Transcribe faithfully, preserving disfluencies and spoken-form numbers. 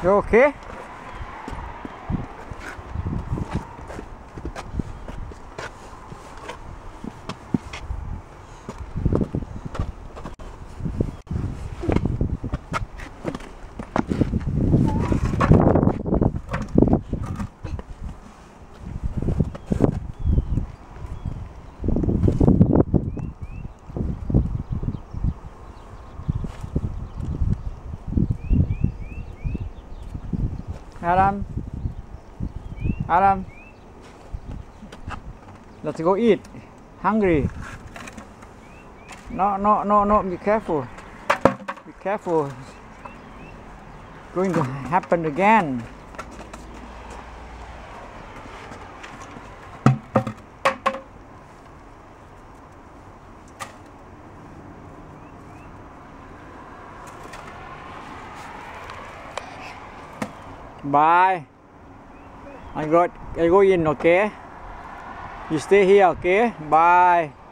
You okay? Adam, Adam, let's go eat. Hungry? No, no, no, no. Be careful. Be careful. Going to happen again. Bye. I got I go in, okay? You stay here, okay? Bye.